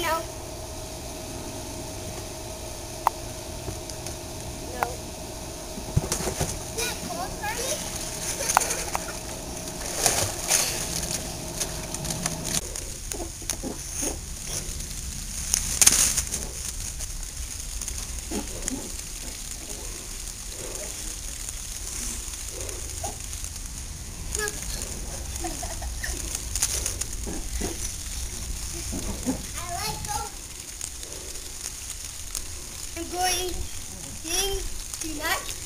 help? No. Is that cold for me? I like those. I'm going to sing tonight.